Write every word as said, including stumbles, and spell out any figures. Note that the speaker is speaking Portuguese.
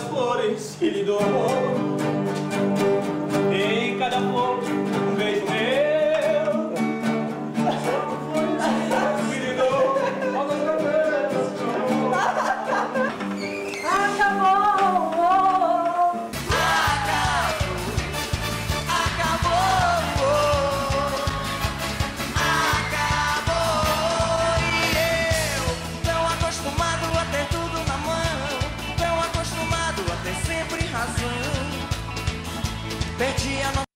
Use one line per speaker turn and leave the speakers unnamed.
das flores que lhe dou. Em cada flor, um beijo meu. São flores que lhe dou.
Acabou!
Perdi a